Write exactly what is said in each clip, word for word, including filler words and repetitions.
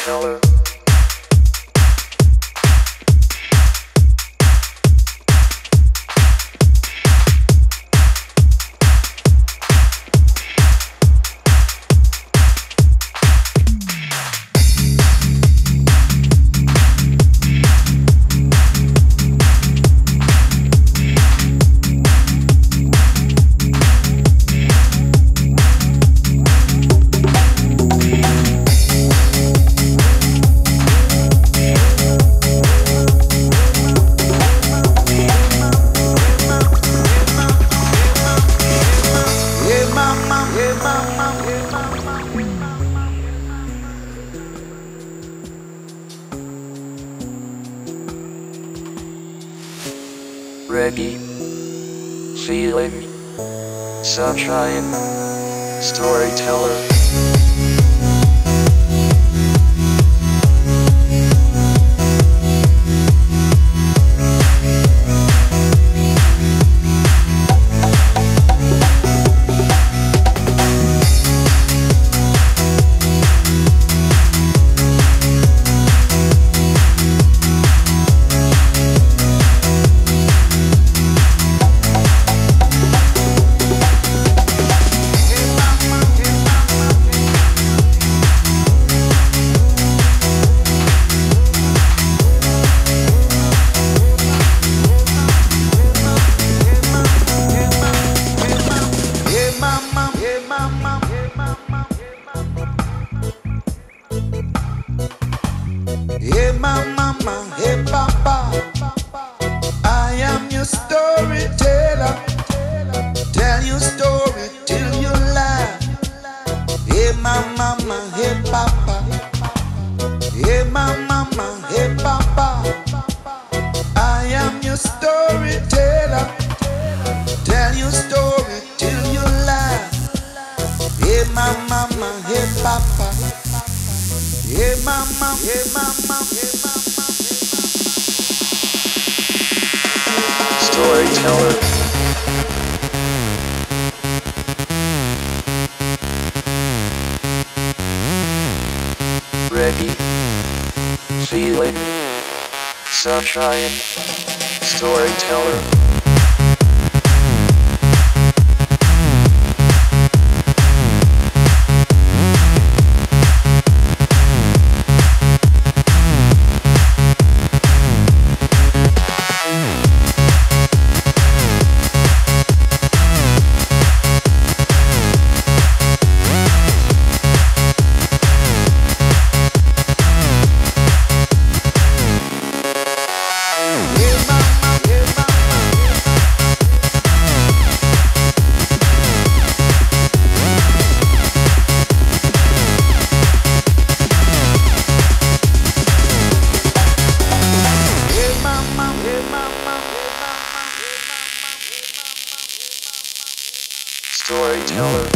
Storyteller. Ready, feeling, sunshine, storyteller. Hey mama, hey papa, I am your storyteller. Tell your story till you laugh. Hey mama, hey papa, hey mama, hey papa, I am your storyteller. Tell your story till you laugh. Hey mama, hey papa. Hey mama, hey mama, hey mama. Storyteller. Ready, feeling, sunshine, storyteller. Storyteller.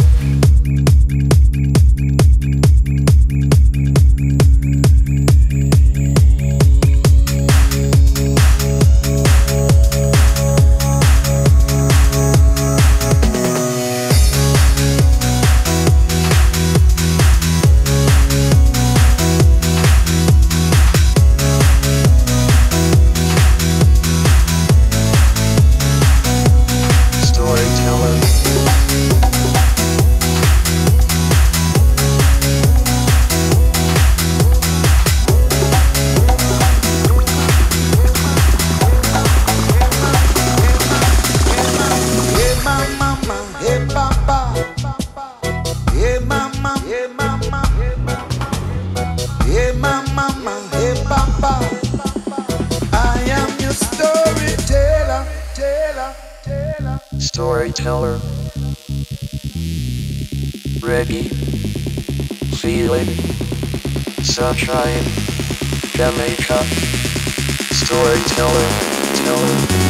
Hey mama, hey papa, I am your storyteller, teller, teller. Storyteller. Ready, feeling, sunshine, Jamaica. Storyteller, teller.